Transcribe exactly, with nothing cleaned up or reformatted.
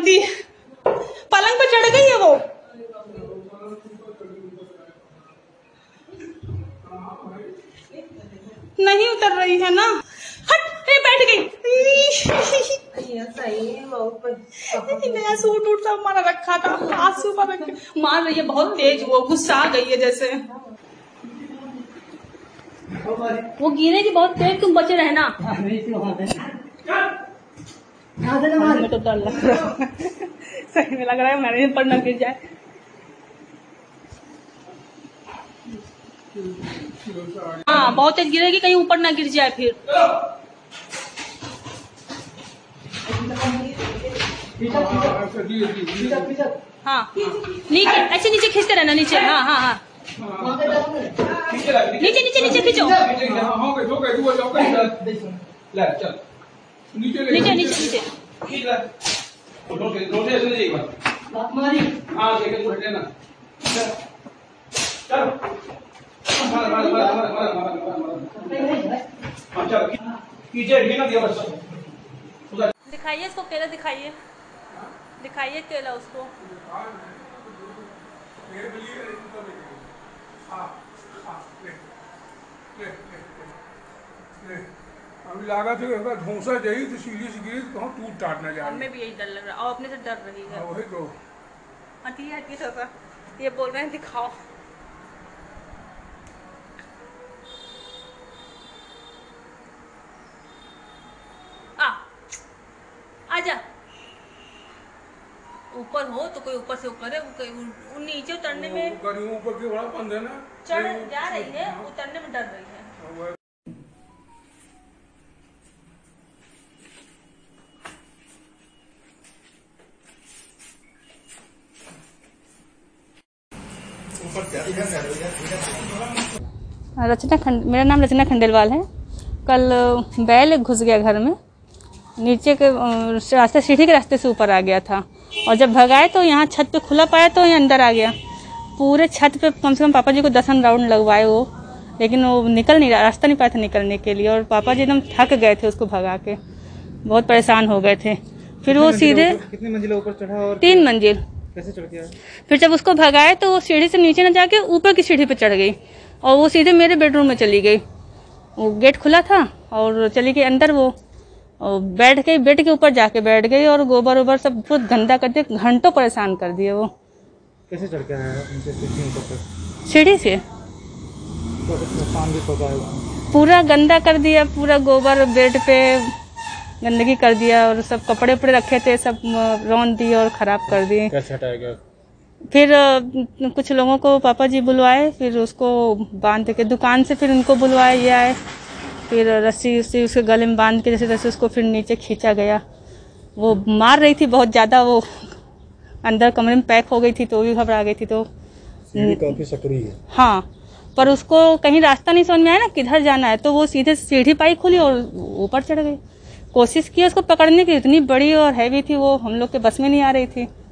दी। पलंग पे चढ़ गई है वो। नहीं उतर रही है ना। हट, ये बैठ गई। नया सूट उठ सब हमारा रखा था, आंसू पर रख के मार रही है बहुत तेज। वो गुस्सा आ गई है जैसे। वो गिरेगी बहुत तेज, तुम बचे रहना। में तो डर लग रहा है, सही में लग रहा है मैंने पर न गिर जाए। हाँ बहुत तेज गिरेगी, कहीं ऊपर ना गिर जाए फिर। हाँ नीचे, ऐसे नीचे खींचते रहना, नीचे। हाँ हाँ हाँ नीचे नीचे नीचे खींचो, नीचे नीचे नीचे। दिखाइए इसको केला, दिखाइए दिखाइए केला उसको। अभी लगा था अगर धोसा जाइए तो सीढ़ी से गिरी तो हम टूट टाट ना जाए। हमें भी यही डर लग रहा है और अपने से डर रही है। वही तो हटी हटी थोड़ा, ये बोल रहे हैं दिखाओ। आ आजा, ऊपर हो तो कोई ऊपर से करे, नीचे उतरने में ऊपर के बड़ा बंद है ना, चढ़ जा रही है, उतरने में डर रही है। रचना खंड मेरा नाम रचना खंडेलवाल है। कल बैल घुस गया घर में, नीचे के रास्ते, सीढ़ी के रास्ते से ऊपर आ गया था और जब भगाए तो यहाँ छत पे खुला पाया तो ये अंदर आ गया। पूरे छत पे कम से कम पापा जी को दस राउंड लगवाए वो, लेकिन वो निकल नहीं रहा, रास्ता नहीं पाया था निकलने के लिए। और पापा जी एकदम थक गए थे उसको भगा के, बहुत परेशान हो गए थे। फिर वो सीधे कितनी मंजिल ऊपर चढ़ा? और तीन मंजिल। कैसे चढ़ गया? फिर जब उसको भगाए तो वो सीढ़ी से नीचे न जाके ऊपर की सीढ़ी पे चढ़ गई और वो सीधे मेरे बेडरूम में चली गई। वो गेट खुला था और चली गई अंदर। वो और बैठ गई, बेड के ऊपर जाके बैठ गई और गोबर वोबर सब बहुत गंदा कर दिया, घंटों परेशान कर दिया। वो कैसे चढ़ के आया? सीढ़ी से पूरा गंदा कर दिया, पूरा गोबर बेड पे गंदगी कर दिया और सब कपड़े उपड़े रखे थे सब रौंद दिए और खराब कर दिए। कैसे हटाया गया? फिर कुछ लोगों को पापा जी बुलवाए, फिर उसको बांध के दुकान से फिर उनको बुलवाए, ये आए, फिर रस्सी उस्सी उसके गले में बांध के जैसे तैसे उसको फिर नीचे खींचा गया। वो मार रही थी बहुत ज़्यादा, वो अंदर कमरे में पैक हो गई थी तो भी घबरा गई थी। तो काफी सकरी है। हाँ, पर उसको कहीं रास्ता नहीं समझ में आया ना किधर जाना है, तो वो सीधे सीढ़ी पाई खुली और ऊपर चढ़ गई। कोशिश की उसको पकड़ने की, इतनी बड़ी और हैवी थी वो, हम लोग के बस में नहीं आ रही थी।